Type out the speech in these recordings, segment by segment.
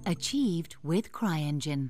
Achieved with CryEngine.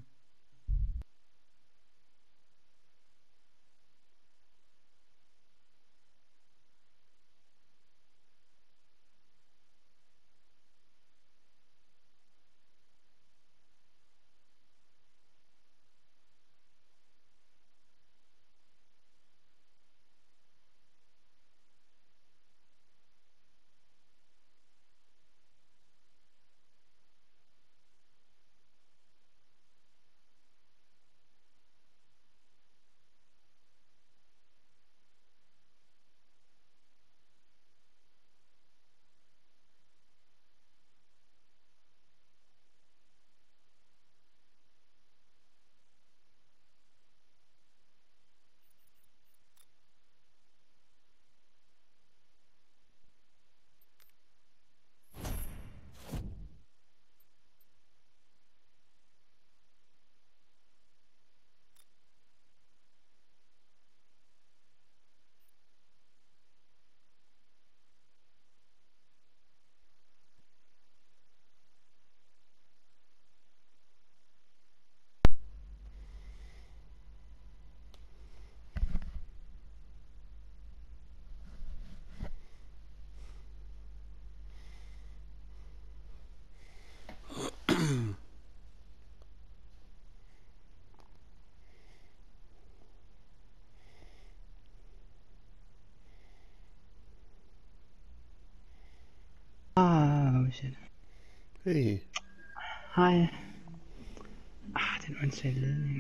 Oh shit. Hey. Hej. Den åndssvage ledning.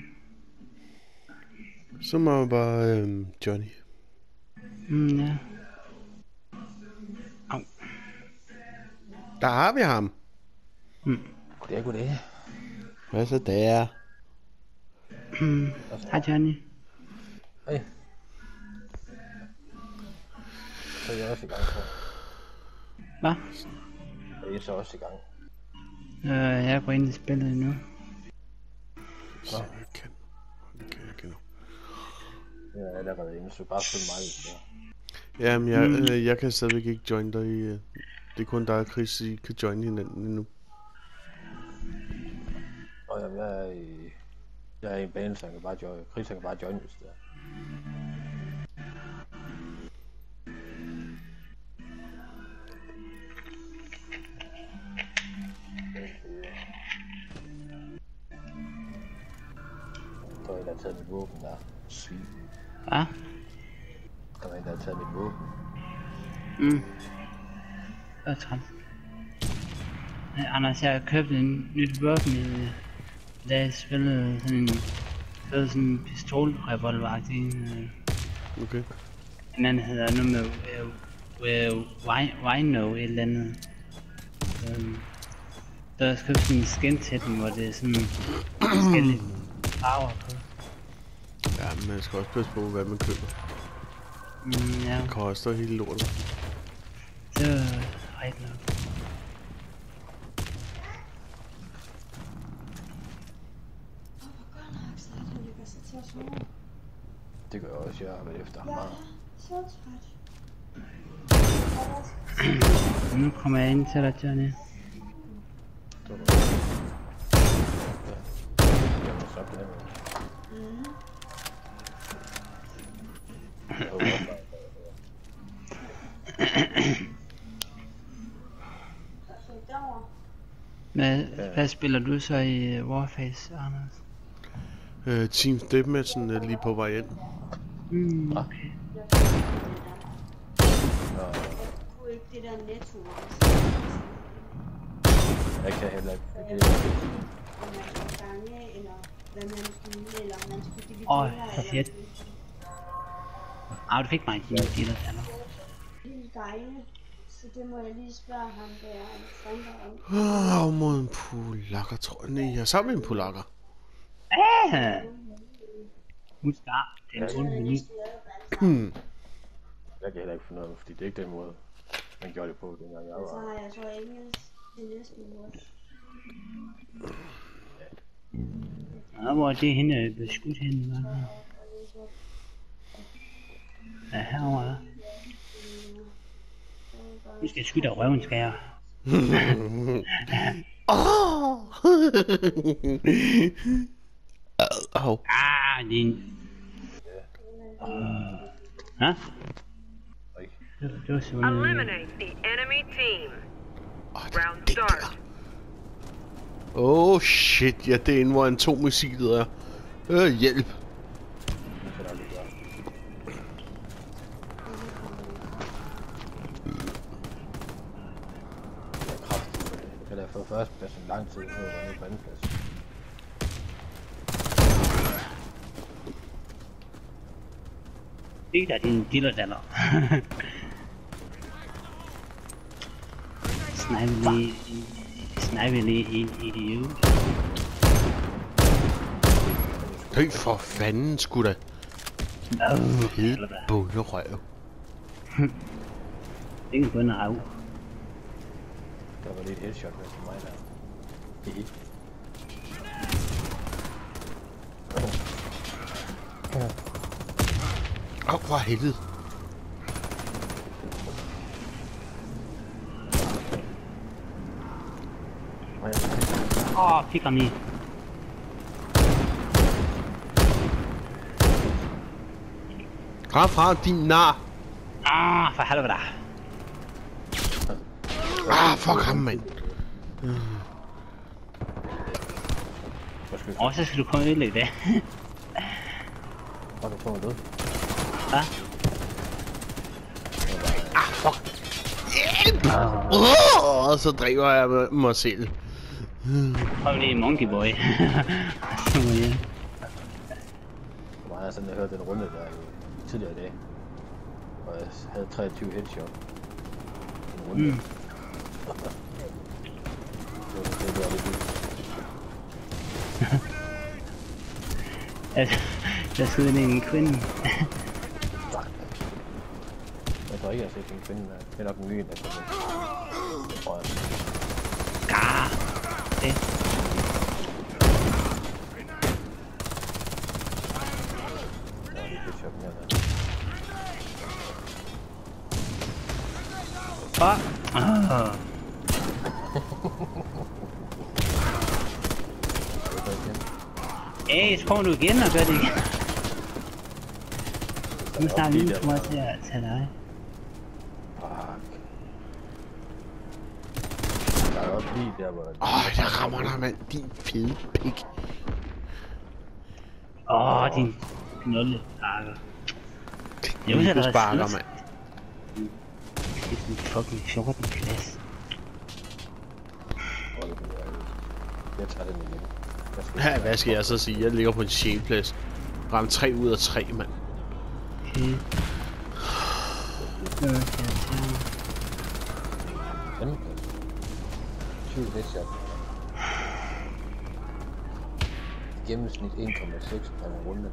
Så må jeg bare Johnny. Ja. Au. Der har vi ham. Goddag. Hvad så der? Hej Johnny. Hej. Så er jeg også i gang, tror jeg. Hvad? Er I så også i gang? Jeg går ind i spillet nu. Så jeg kan. Det kan jeg nu. Jeg er allerede inde, så bare følg mig lidt der. Jamen, jeg kan stadigvæk ikke join dig i... Det er kun dig og Chris, I kan join hinanden endnu. Og jamen, jeg er i en bane, så han kan bare join. Chris kan bare join, hvis det er. Der er en, der har taget mit våben der. Svin. Hvad? Der er en, der har taget mit våben. Det er træt. Anders, jeg har købt en nyt våben da jeg spillede sådan en... Det var sådan en pistolrevolver-agtig. Okay. En anden hedder noget med Wino et eller andet. Der er købt sådan en skin til den, hvor det er sådan forskellige farver på. Ja, men man skal også passe på, hvad man køber. Ja. Det koster hele lortet. Det var ret nok. Det gør jeg også, jeg har været efter ham meget. Så træt. Nu kommer jeg ind til dig, Johnny. Jeg må stoppe det her med. Hvad spiller du så i Warface, Anders? Team Deathmatchen er lige på vej ind. Okay. Jeg kunne ikke det der netto. Jeg kan heller ikke. Om man skulle gange, eller hvad man skulle, eller om man skulle dividere. Fedt. Du fik mig en dividere, eller? Helt dejligt. Så det må jeg lige spørge ham der, Alexander om. Mod en polakker, tror jeg. Nej, jeg er sammen med en polakker. Husk det er en ond menu. Jeg kan heller ikke finde noget, fordi det er ikke den måde, man gjorde det på, dengang jeg var. Så har jeg så engelsk til næsten også. Hvor er det hende blevet skudt henne? Ja, herovre. Vi skal skyde af røven, skal jeg. Au. Din... Hæ? Det var simpelthen... Eliminate the enemy team. Round Det der. start. Shit, ja, det er inde, hvor atommissilet er. Hjælp. Det kan der aldrig gøre. Det er kraftigt. Jeg kan da få førsteplads en lang tid, nu er jeg nede på anden plads. Det er din dillerdaller. Sniper lige en idiot. Høj for fanden, sgu da. Fed bunderøv. Det kan bunde af. Der var lige et headshot med til mig der. Hihi. For helvede. Fik ham lige. Kom fra, din nar. For helvede da. Fuck ham, mand. Så skal du komme og ødelægge det. Har du fået død? Hvad? Fuck. Hjælp! Og så driver jeg mig selv. Prøv lige Monkey Boy. Så må jeg. For mig er sådan, jeg hørte den runde der tidligere i dag. Og jeg havde 23 headshot. En runde. Det var lidt vildt. Jeg sidder nede i en kvinde. Jeg tror ikke, jeg har set en kvinde der. Det er nok en ny, der kommer. Det tror jeg. Det. Der var lige headshot mere der. Så kommer du igen og gør det igen. Nu snart lige for mig til at tage dig. Fuck. Der er også lige der, hvor der... Jeg rammer dig, mand. Din fede pik. Din knolle pakker. Jeg vil sparker, mand. Det er sådan fucking 14 klasse. Jeg tager den igen. Ja, hvad skal jeg så sige? Jeg ligger på en 6. plads. Ramt 3 ud af 3, mand. Okay. Den 20 headshot. Gennemsnit 1,6 per runde.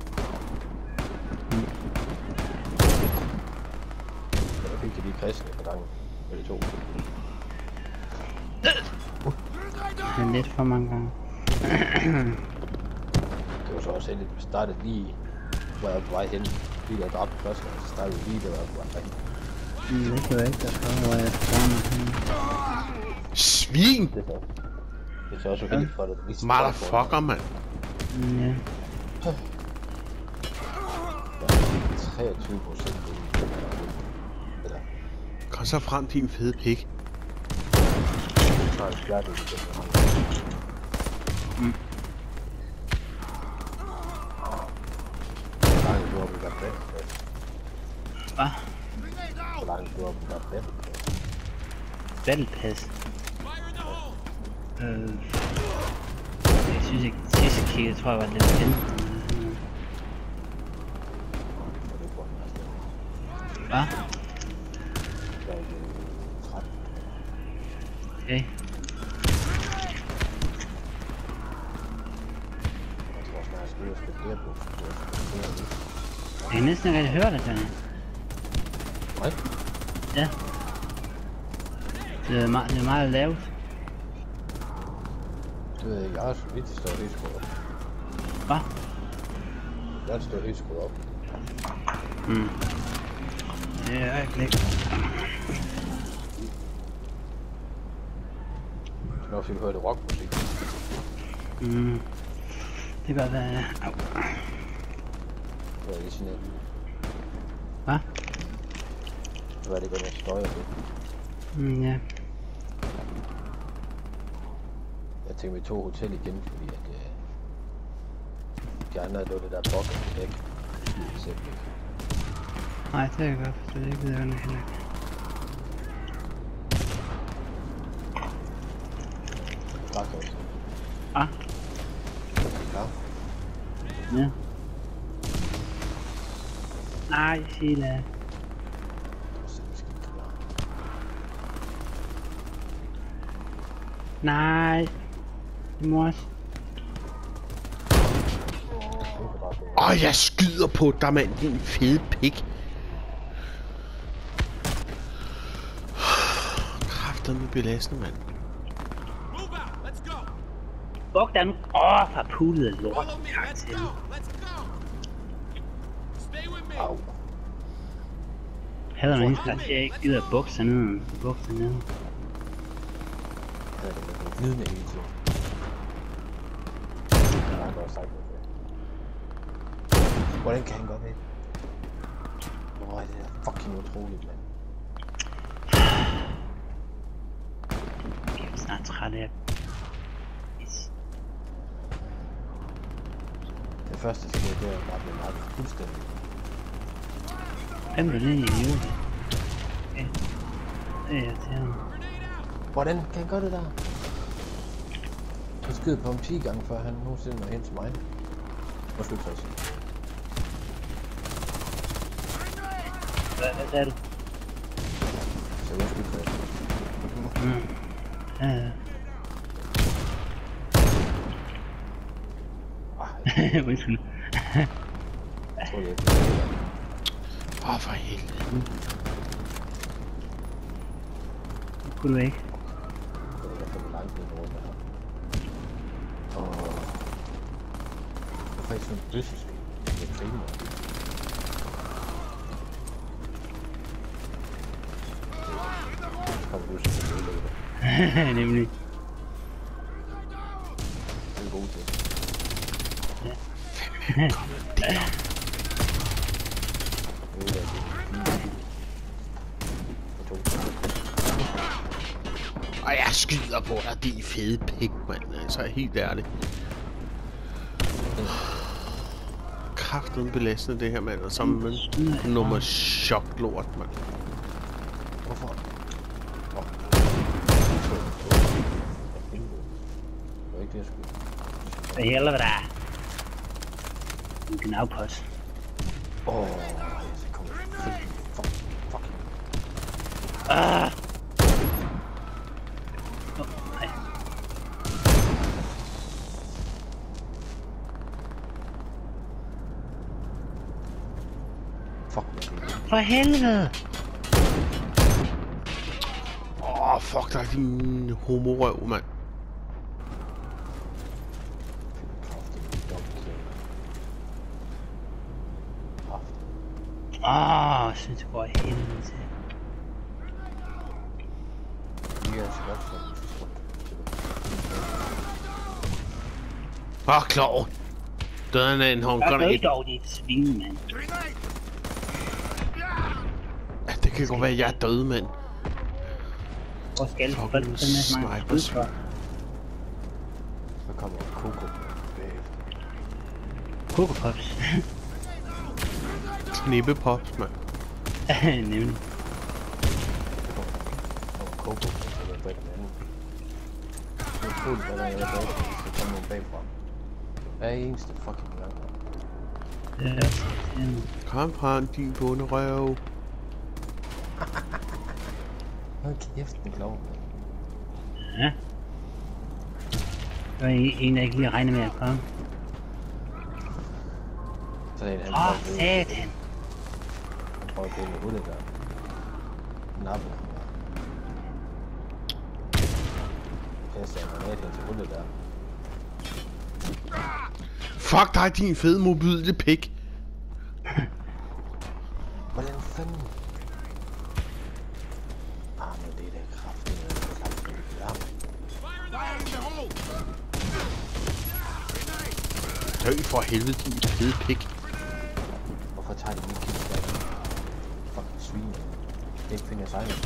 Jeg fik det lige kristne på gangen. Eller 2. Det er lidt for mange gange. Det var så også heldigt, at vi startede lige, hvor jeg var på vej hen. Lige der dræbte første, og så startede vi lige, der var på vej hen. Det kan jo ikke derfor, hvor jeg står med. Svin! Det er så også heldigt for, at det lige Motherfucker, mand. Ja. 23%. Kom så frem, din fede pik. Så er det klart, det er Hvad? Hvor langt du har på battle? Battle Pass. Jeg synes ikke, sidste kig, jeg tror jeg var lidt 15. Hvad? Okay. Jeg kan næsten ikke rigtig høre det, Johnny. Hvad? Ja. Det er meget lavt. Det ved jeg ikke, jeg har så vidt, det står helt skruet op. Hvad? Jeg står helt skruet op. Det er ikke lækkert. Når vi hørte rockmusik. Det kan være... Au. Det var lige sådan et. Hvad? Det var det godt, at støjer lidt. Ja. Jeg tænkte, vi tog hotel igen, fordi at... de andre lå det der bok væk. Nej, det er jeg godt forstå. Det gider jeg nok heller ikke. Tak også. Ah. Ja. Ja. Nej, Sheila. Nej. Det må også. Jeg skyder på dig, mand, din fede pik. Kræfter med belastende, mand. Bogdan. For pullet lort. Tak til. Au. Havde man ikke sagt, at jeg ikke gider at bukse ned. Bukse ned. Havde det været vidne hele tiden. Jeg har godt sagt det. Hvordan kan han godt det? Hvor er det der fucking utroligt, mand. Jeg er snart træt af. Yes. Det første sker, det er bare blive meget fuldstændig. Hvem er det i jul? Okay. Det er irriterende. Hvordan kan han gøre det der? Jeg skød på ham 10 gange, før han nogensinde var hen til mig. Måske 60. Hvad sagde du? Så jeg skulle 60. Ja. Undskyld. Jeg tror, det er For helvede. Det kunne du ikke. det er i hvert fald langt ned over det her. Det er faktisk sådan en bøsseskab. Det er griner. Kom du så til det. Nemlig. Det er god til. Og jeg skyder på dig, din fede pik, mand. Altså, helt ærligt. Kræften belastende det her, mand. Og som nummer choklort, mand. Hvorfor? Det var ikke det, jeg skulle. Hvad helvede der? En gnavpos. Så kom jeg. Fuck. Ah! Nej. Fuck mig. For helvede! Fuck dig, din homorøv, mand. Jeg synes det går i helvede til. Klar. Døden er en håndgranat. Der er ikke dog dit svin, mand. Ja, det kan godt være, at jeg er død, mand. Hvor skal du Fucking få så mange sniper. skud for? Så kommer Coco bagefter. Coco Pops. Knippepops, mand. Nemlig. Så kommer Coco, og så er der den anden. Det er utroligt, hvad der er bagefter, så kommer nogen bagfra. Hver eneste fucking gang. Det er også irriterende. Kom frem, din bunderøv. Hold kæft, den klovn. Ja. Der var en, der ikke lige regnede med at komme. Så er det en Satan! Han prøver at gå ind i hullet der. Nappen. Jeg ser en granat hen til hullet der. Fuck dig, din fede mobile pik. Hvordan fanden? Men det er da kraftigt. Ja. Dø for helvede, din fede pik. Hvorfor tager de min kill tilbage? Fucking svin. Ikke finger silent.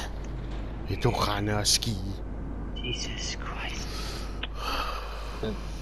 Vil du rende og skige? Jesus Christ. Den